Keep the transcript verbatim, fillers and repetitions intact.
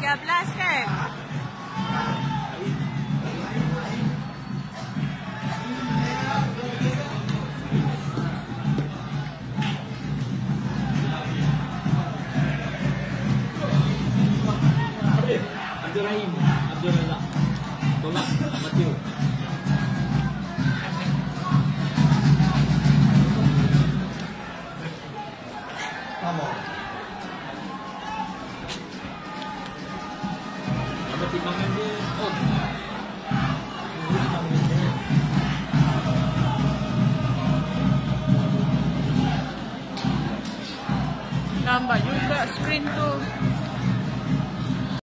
tiga belas kan? Abdul Rahim, Abdul Razak, tolak Matthew. Nama timbangan dia on. Nampak juga screen tu.